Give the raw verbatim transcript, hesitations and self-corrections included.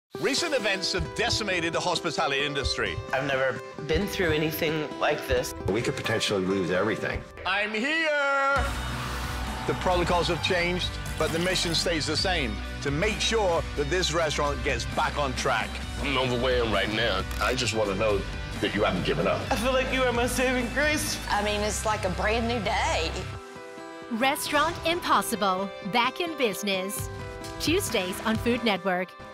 Recent events have decimated the hospitality industry. I've never been through anything like this. We could potentially lose everything. I'm here! The protocols have changed, but the mission stays the same, to make sure that this restaurant gets back on track. I'm overwhelmed right now. I just want to know that you haven't given up. I feel like you are my saving grace. I mean, it's like a brand new day. Restaurant Impossible, back in business. Tuesdays on Food Network.